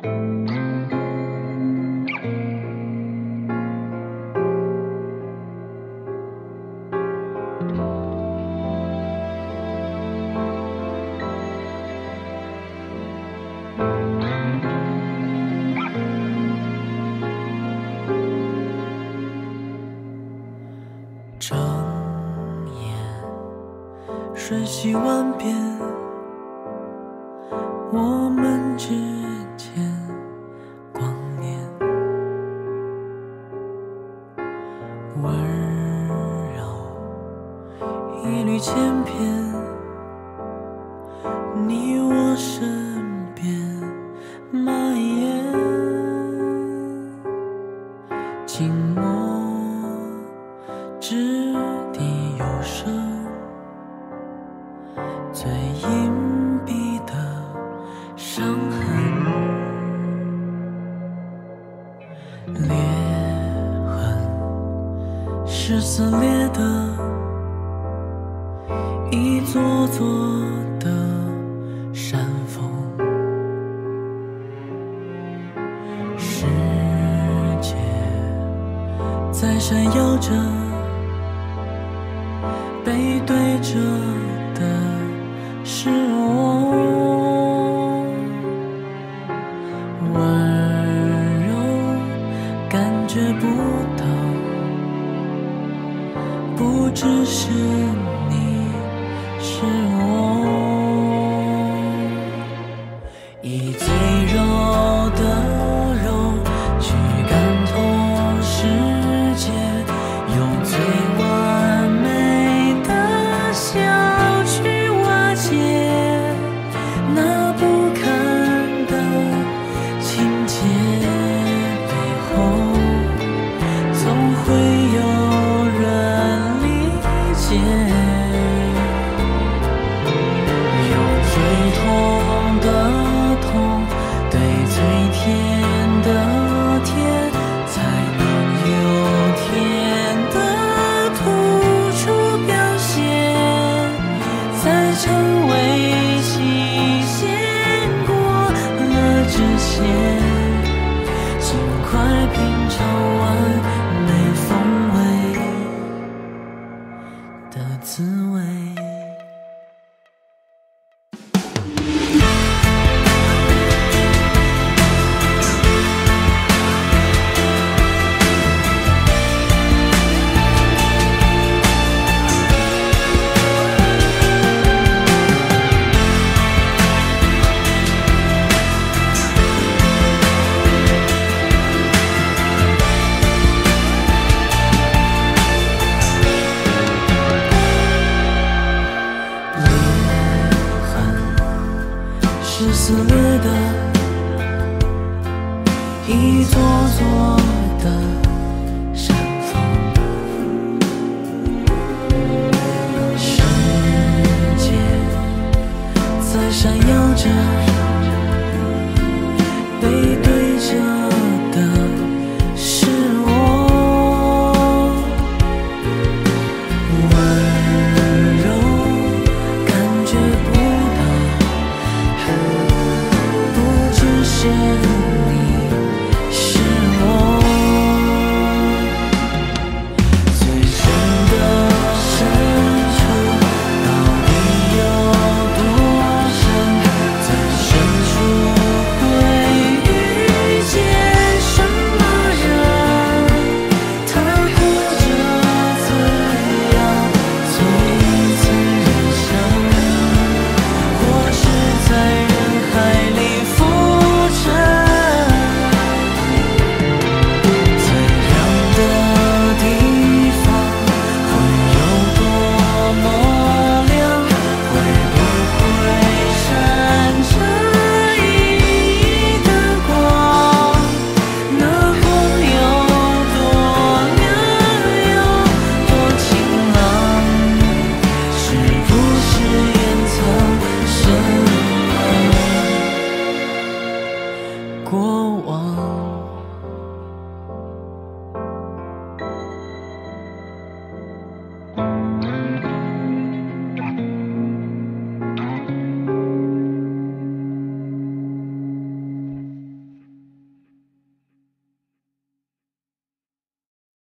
睁眼，瞬息万变，我们之间光年温柔，一缕千篇，你我身边蔓延，静默掷地有声，最隐蔽的伤痕，裂痕是撕裂的一座座的山峰，世界在闪耀着，背对着的是我，温柔感觉不到，不只是你，是我，以最柔的柔去感透世界，用最完美的笑去瓦解那不堪的情节，背后总会有人理解，用最痛的痛对最甜的甜，才能有天的突出表现，才成为期限过了之前，尽快品尝完美风味的滋味。是撕裂的一座座的山峰，世界在闪耀着